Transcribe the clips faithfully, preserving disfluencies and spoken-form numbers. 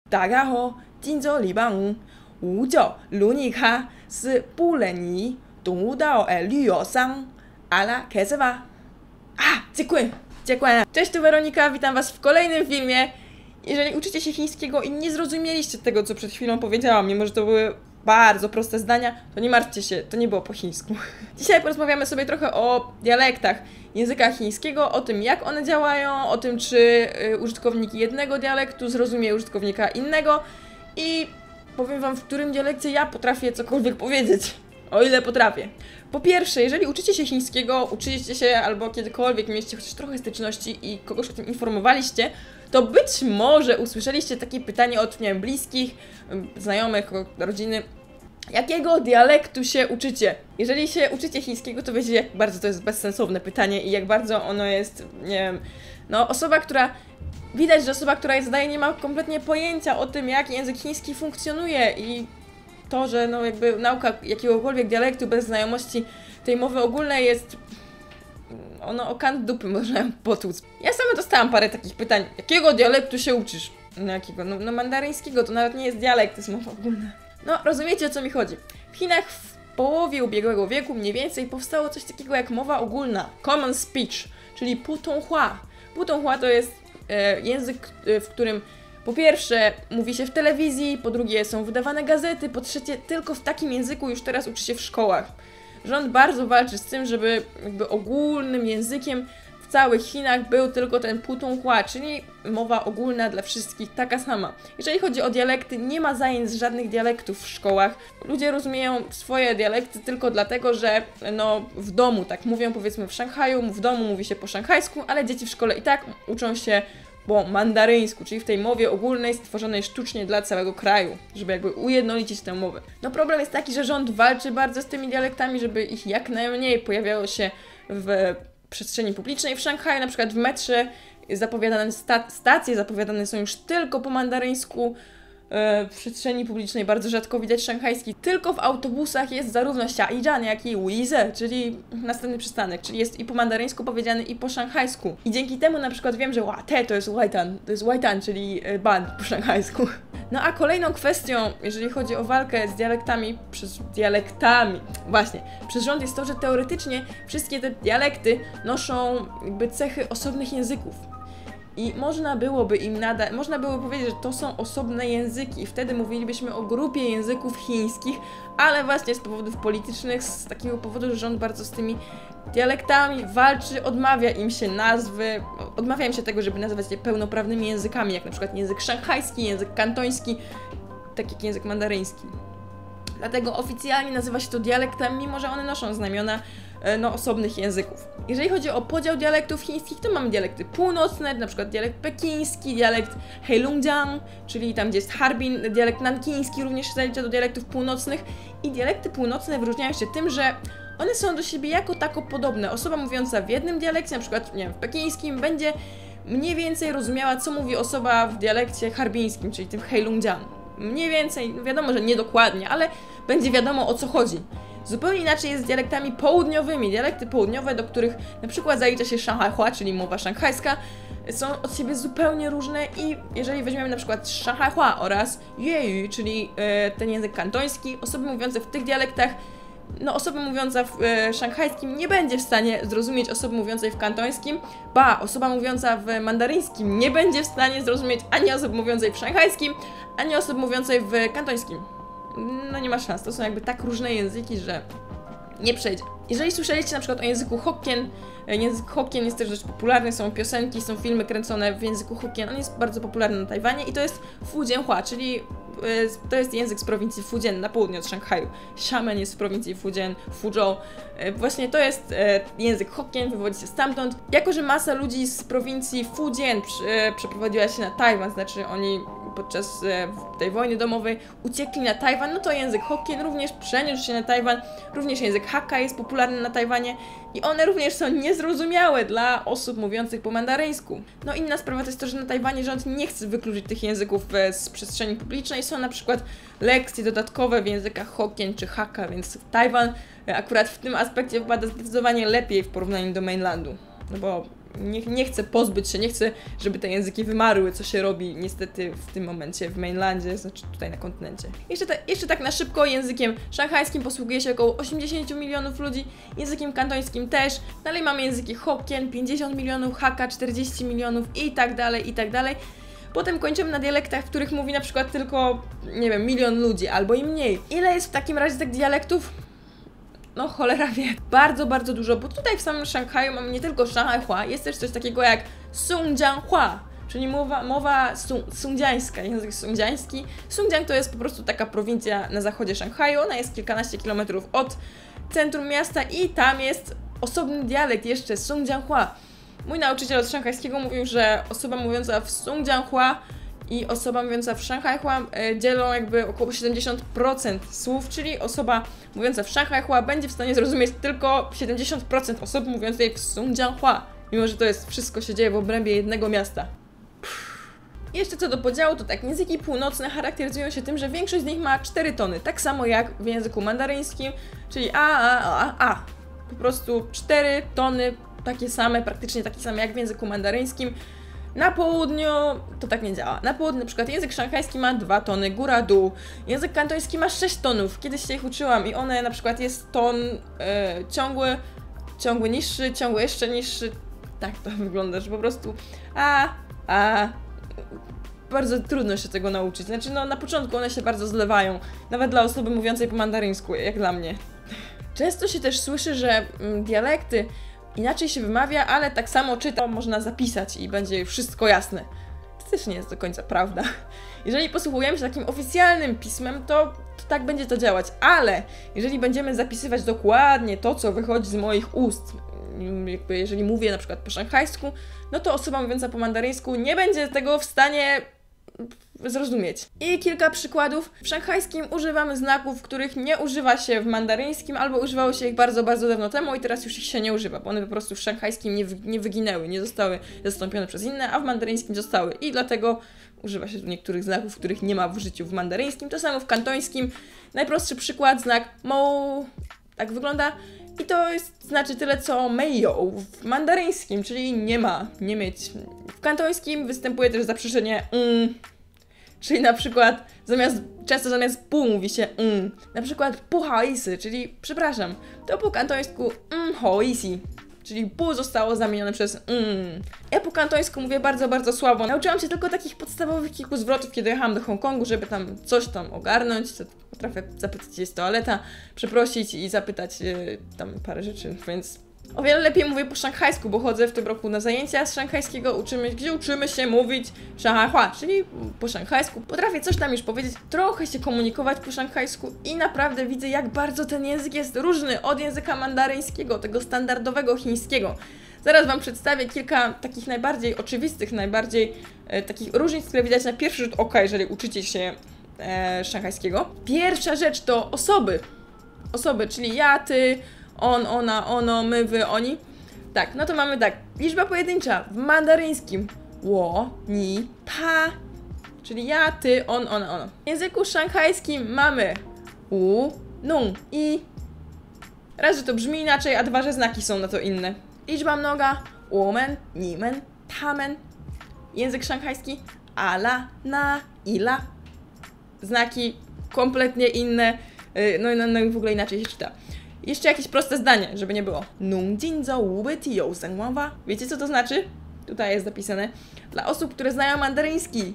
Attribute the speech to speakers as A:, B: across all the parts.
A: 大家好，今周礼拜五，我叫卢尼卡，是布伦尼动物岛的旅游商。Ala,开始吧！啊，dziękuję, dziękuję. Cześć, tu Weronika, witam was w kolejnym filmie. Jeżeli uczycie się chińskiego i nie zrozumieliście tego, co przed chwilą powiedziałam, mimo że to były bardzo proste zdania, to nie martwcie się, to nie było po chińsku. Dzisiaj porozmawiamy sobie trochę o dialektach języka chińskiego, o tym, jak one działają, o tym, czy użytkownik jednego dialektu zrozumie użytkownika innego i powiem wam, w którym dialekcie ja potrafię cokolwiek powiedzieć. O ile potrafię. Po pierwsze, jeżeli uczycie się chińskiego, uczycie się albo kiedykolwiek mieliście chociaż trochę styczności i kogoś o tym informowaliście, to być może usłyszeliście takie pytanie od, nie wiem, bliskich, znajomych, rodziny. Jakiego dialektu się uczycie? Jeżeli się uczycie chińskiego, to wiecie, jak bardzo to jest bezsensowne pytanie i jak bardzo ono jest, nie wiem, no osoba, która... Widać, że osoba, która je zadaje, nie ma kompletnie pojęcia o tym, jak język chiński funkcjonuje i to, że no jakby nauka jakiegokolwiek dialektu bez znajomości tej mowy ogólnej jest... ono o kant dupy można ją potłuc. Ja sama dostałam parę takich pytań. Jakiego dialektu się uczysz? No jakiego? No, no mandaryńskiego, to nawet nie jest dialekt, to jest mowa ogólna. No rozumiecie, o co mi chodzi. W Chinach w połowie ubiegłego wieku mniej więcej powstało coś takiego jak mowa ogólna. Common speech, czyli putonghua. Putonghua to jest e, język, e, w którym po pierwsze mówi się w telewizji, po drugie są wydawane gazety, po trzecie tylko w takim języku już teraz uczy się w szkołach. Rząd bardzo walczy z tym, żeby jakby ogólnym językiem w całych Chinach był tylko ten putonghua, czyli mowa ogólna dla wszystkich, taka sama. Jeżeli chodzi o dialekty, nie ma zajęć żadnych dialektów w szkołach. Ludzie rozumieją swoje dialekty tylko dlatego, że no w domu tak mówią, powiedzmy w Szanghaju, w domu mówi się po szanghajsku, ale dzieci w szkole i tak uczą się po mandaryńsku, czyli w tej mowie ogólnej stworzonej sztucznie dla całego kraju, żeby jakby ujednolicić tę mowę. No problem jest taki, że rząd walczy bardzo z tymi dialektami, żeby ich jak najmniej pojawiało się w przestrzeni publicznej. W Szanghaju, na przykład w metrze zapowiadane sta stacje zapowiadane są już tylko po mandaryńsku. W przestrzeni publicznej bardzo rzadko widać szanghajski. Tylko w autobusach jest zarówno Xiaizhan, jak i Wuize, czyli następny przystanek, czyli jest i po mandaryńsku powiedziany, i po szanghajsku. I dzięki temu na przykład wiem, że Łate to jest Waitan, to jest Waitan, czyli ban po szanghajsku. No a kolejną kwestią, jeżeli chodzi o walkę z dialektami, przez dialektami, właśnie, przez rząd jest to, że teoretycznie wszystkie te dialekty noszą jakby cechy osobnych języków. I można byłoby im nadać, można byłoby powiedzieć, że to są osobne języki i wtedy mówilibyśmy o grupie języków chińskich, ale właśnie z powodów politycznych, z takiego powodu, że rząd bardzo z tymi dialektami walczy, odmawia im się nazwy, odmawia im się tego, żeby nazywać je pełnoprawnymi językami, jak na przykład język szanghajski, język kantoński, tak jak język mandaryński. Dlatego oficjalnie nazywa się to dialektem, mimo że one noszą znamiona no, osobnych języków. Jeżeli chodzi o podział dialektów chińskich, to mamy dialekty północne, na przykład dialekt pekiński, dialekt Heilongjiang, czyli tam gdzie jest Harbin, dialekt nankiński również się zalicza do dialektów północnych i dialekty północne wyróżniają się tym, że one są do siebie jako tako podobne. Osoba mówiąca w jednym dialekcie, na przykład nie wiem, w pekińskim, będzie mniej więcej rozumiała, co mówi osoba w dialekcie harbińskim, czyli tym Heilongjiang. Mniej więcej, no wiadomo, że nie dokładnie, ale będzie wiadomo, o co chodzi. Zupełnie inaczej jest z dialektami południowymi. Dialekty południowe, do których na przykład zalicza się Shanghai, czyli mowa szanghajska, są od siebie zupełnie różne i jeżeli weźmiemy na przykład Shanghai oraz Yue, czyli e, ten język kantoński, osoby mówiące w tych dialektach, no osoba mówiąca w e, szanghajskim nie będzie w stanie zrozumieć osoby mówiącej w kantońskim, ba, osoba mówiąca w mandaryńskim nie będzie w stanie zrozumieć ani osoby mówiącej w szanghajskim, ani osoby mówiącej w kantońskim. No nie ma szans, to są jakby tak różne języki, że nie przejdzie. Jeżeli słyszeliście na przykład o języku Hokkien, język Hokkien jest też dość popularny, są piosenki, są filmy kręcone w języku Hokkien, on jest bardzo popularny na Tajwanie i to jest Fujianhua, czyli to jest język z prowincji Fujian na południe od Szanghaju. Xiamen jest w prowincji Fujian, Fuzhou. Właśnie to jest język Hokkien, wywodzi się stamtąd. Jako że masa ludzi z prowincji Fujian przeprowadziła się na Tajwan, znaczy oni podczas tej wojny domowej uciekli na Tajwan, no to język Hokkien również przeniósł się na Tajwan, również język Hakka jest popularny na Tajwanie i one również są niezrozumiałe dla osób mówiących po mandaryńsku. No inna sprawa to jest to, że na Tajwanie rząd nie chce wykluczyć tych języków z przestrzeni publicznej, są na przykład lekcje dodatkowe w językach Hokkien czy Hakka, więc Tajwan akurat w tym aspekcie wypada zdecydowanie lepiej w porównaniu do mainlandu. No bo nie, nie chcę pozbyć się, nie chcę, żeby te języki wymarły, co się robi niestety w tym momencie w mainlandzie, znaczy tutaj na kontynencie. Jeszcze, ta, jeszcze tak na szybko, językiem szanghajskim posługuje się około osiemdziesiąt milionów ludzi, językiem kantońskim też, dalej mamy języki Hokkien, pięćdziesiąt milionów, Hakka czterdzieści milionów i tak dalej, i tak dalej. Potem kończymy na dialektach, w których mówi na przykład tylko, nie wiem, milion ludzi albo i mniej. Ile jest w takim razie tych dialektów? No cholera wie. Bardzo, bardzo dużo, bo tutaj w samym Szanghaju mamy nie tylko Shanghai-hua, jest też coś takiego jak Sungjiang-hua, czyli mowa, mowa sungdziańska, język sungdziański. Sungjiang to jest po prostu taka prowincja na zachodzie Szanghaju, ona jest kilkanaście kilometrów od centrum miasta i tam jest osobny dialekt jeszcze, Sungjiang-hua. Mój nauczyciel od szanghajskiego mówił, że osoba mówiąca w Sungjiang-hua i osoba mówiąca w Shanghai-hua e, dzielą jakby około siedemdziesiąt procent słów, czyli osoba mówiąca w Shanghai-hua będzie w stanie zrozumieć tylko siedemdziesiąt procent osoby mówiącej w Sungjiang-hua, mimo że to jest wszystko się dzieje w obrębie jednego miasta. I jeszcze co do podziału, to tak, języki północne charakteryzują się tym, że większość z nich ma cztery tony, tak samo jak w języku mandaryńskim, czyli a, a, a, a. Po prostu cztery tony, takie same, praktycznie takie same jak w języku mandaryńskim. Na południu to tak nie działa. Na południu na przykład język szanghajski ma dwa tony, góra, dół. Język kantoński ma sześć tonów. Kiedyś się ich uczyłam i one na przykład jest ton e, ciągły, ciągły niższy, ciągły jeszcze niższy. Tak to wygląda, że po prostu a, a. Bardzo trudno się tego nauczyć. Znaczy no na początku one się bardzo zlewają. Nawet dla osoby mówiącej po mandaryńsku, jak dla mnie. Często się też słyszy, że mm, dialekty inaczej się wymawia, ale tak samo czyta można zapisać i będzie wszystko jasne. To też nie jest do końca prawda. Jeżeli posługujemy się takim oficjalnym pismem, to, to tak będzie to działać, ale jeżeli będziemy zapisywać dokładnie to, co wychodzi z moich ust, jakby jeżeli mówię na przykład po szanghajsku, no to osoba mówiąca po mandaryńsku nie będzie tego w stanie zrozumieć. I kilka przykładów. W szanghajskim używamy znaków, których nie używa się w mandaryńskim, albo używało się ich bardzo, bardzo dawno temu i teraz już ich się nie używa, bo one po prostu w szanghajskim nie, wy, nie wyginęły, nie zostały zastąpione przez inne, a w mandaryńskim zostały i dlatego używa się tu niektórych znaków, których nie ma w życiu w mandaryńskim. To samo w kantońskim. Najprostszy przykład, znak mo, tak wygląda. I to jest, znaczy tyle co mejo w mandaryńskim, czyli nie ma, nie mieć. W kantońskim występuje też zaprzeczenie mm, czyli na przykład zamiast, często zamiast pu mówi się mm. Na przykład pu haisy, czyli przepraszam. To po kantońsku mm hoisi, czyli pu zostało zamienione przez mm. Ja po kantońsku mówię bardzo, bardzo słabo. Nauczyłam się tylko takich podstawowych kilku zwrotów, kiedy jechałam do Hongkongu, żeby tam coś tam ogarnąć. Potrafię zapytać, gdzie jest toaleta, przeprosić i zapytać yy, tam parę rzeczy, więc o wiele lepiej mówię po szanghajsku, bo chodzę w tym roku na zajęcia z szanghajskiego, uczymy, gdzie uczymy się mówić Shanghai-hua, czyli po szanghajsku. Potrafię coś tam już powiedzieć, trochę się komunikować po szanghajsku i naprawdę widzę, jak bardzo ten język jest różny od języka mandaryńskiego, tego standardowego chińskiego. Zaraz Wam przedstawię kilka takich najbardziej oczywistych, najbardziej e, takich różnic, które widać na pierwszy rzut oka, jeżeli uczycie się e, szanghajskiego. Pierwsza rzecz to osoby. Osoby, czyli ja, ty, on, ona, ono, my, wy, oni. Tak, no to mamy tak. Liczba pojedyncza w mandaryńskim wo, ni, ta, czyli ja, ty, on, ona, ono. W języku szanghajskim mamy u, nung, i. Raz, że to brzmi inaczej, a dwa, że znaki są na to inne. Liczba mnoga women, nimen, tamen. Język szanghajski ala, na, ila. Znaki kompletnie inne, no, no, no i w ogóle inaczej się czyta. Jeszcze jakieś proste zdanie, żeby nie było. Wiecie, co to znaczy? Tutaj jest zapisane. Dla osób, które znają mandaryński.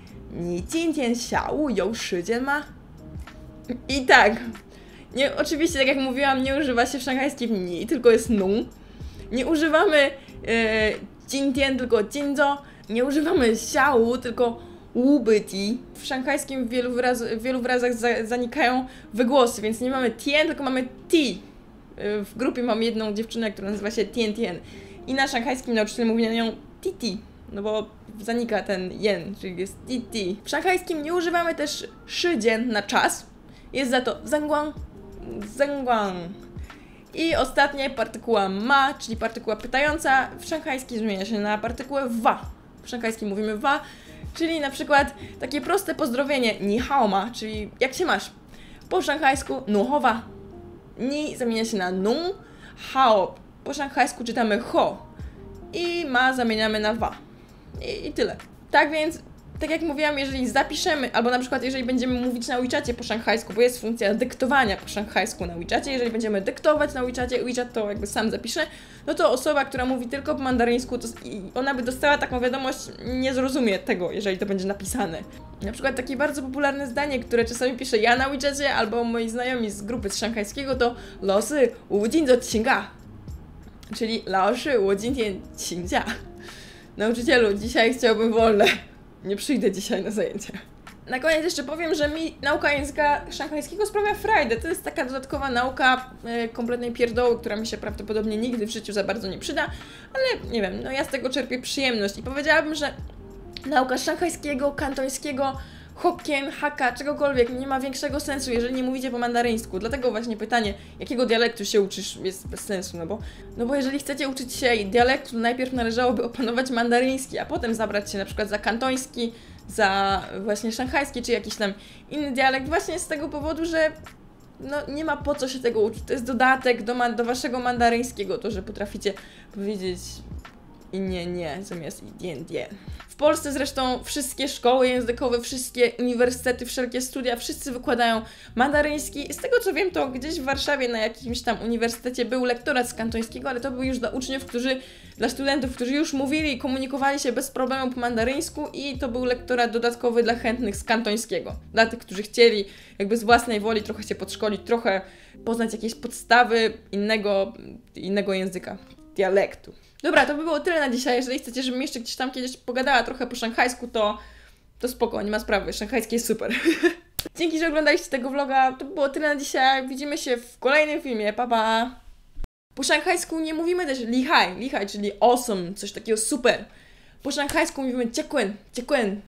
A: I tak. Nie, oczywiście, tak jak mówiłam, nie używa się w szanghajskim ni, tylko jest nung. Nie używamy e, jintien, tylko jinzo. Nie używamy xiao, tylko wubyti. W szanghajskim w wielu, wyraz, w wielu wyrazach za, zanikają wygłosy, więc nie mamy tien, tylko mamy ti. W grupie mam jedną dziewczynę, która nazywa się Tien Tien. I na szanghajskim nauczyciel mówi na nią titi, no bo zanika ten jen, czyli jest titi. W szanghajskim nie używamy też szydzien na czas. Jest za to zangguang, zangguang. I ostatnie partykuła ma, czyli partykuła pytająca. W szanghajskim zmienia się na partykułę wa. W szanghajskim mówimy wa, czyli na przykład takie proste pozdrowienie ni hao ma, czyli jak się masz. Po szanghajsku nuhowa. Ni zamienia się na nung, hao. Po szanghajsku czytamy ho. i ma zamieniamy na wa. I, i tyle. Tak więc, tak jak mówiłam, jeżeli zapiszemy, albo na przykład jeżeli będziemy mówić na WeChacie po szanghajsku, bo jest funkcja dyktowania po szanghajsku na WeChacie, jeżeli będziemy dyktować na WeChacie, WeChat to jakby sam zapisze, no to osoba, która mówi tylko po mandaryńsku, to i ona by dostała taką wiadomość, nie zrozumie tego, jeżeli to będzie napisane. Na przykład takie bardzo popularne zdanie, które czasami piszę ja na WeChacie, albo moi znajomi z grupy z szanghajskiego, to 老师我今天请假 czyli 老师我今天请假 nauczycielu, dzisiaj chciałbym wolne. Nie przyjdę dzisiaj na zajęcia. Na koniec jeszcze powiem, że mi nauka języka szanghajskiego sprawia frajdę. To jest taka dodatkowa nauka e, kompletnej pierdoły, która mi się prawdopodobnie nigdy w życiu za bardzo nie przyda, ale nie wiem, no ja z tego czerpię przyjemność i powiedziałabym, że nauka szanghajskiego, kantońskiego, Hokkien, Hakka, czegokolwiek nie ma większego sensu, jeżeli nie mówicie po mandaryńsku. Dlatego właśnie pytanie, jakiego dialektu się uczysz, jest bez sensu, no bo, no bo jeżeli chcecie uczyć się dialektu, to najpierw należałoby opanować mandaryński, a potem zabrać się na przykład za kantoński, za właśnie szanghajski, czy jakiś tam inny dialekt, właśnie z tego powodu, że no nie ma po co się tego uczyć. To jest dodatek do, man- do waszego mandaryńskiego, to, że potraficie powiedzieć i nie, nie, zamiast i dien, dien. W Polsce zresztą wszystkie szkoły językowe, wszystkie uniwersytety, wszelkie studia, wszyscy wykładają mandaryński. Z tego co wiem, to gdzieś w Warszawie na jakimś tam uniwersytecie był lektorat z kantońskiego, ale to był już dla uczniów, którzy, dla studentów, którzy już mówili i komunikowali się bez problemu po mandaryńsku i to był lektorat dodatkowy dla chętnych z kantońskiego. Dla tych, którzy chcieli jakby z własnej woli trochę się podszkolić, trochę poznać jakieś podstawy innego, innego języka, dialektu. Dobra, to by było tyle na dzisiaj. Jeżeli chcecie, żebym jeszcze gdzieś tam kiedyś pogadała trochę po szanghajsku, to, to spoko, nie ma sprawy. Szanghajski jest super. Dzięki, że oglądaliście tego vloga. To by było tyle na dzisiaj. Widzimy się w kolejnym filmie. Pa, pa! Po szanghajsku nie mówimy też lihai, lihai, czyli awesome, coś takiego super. Po szanghajsku mówimy jiekuen, jiekuen.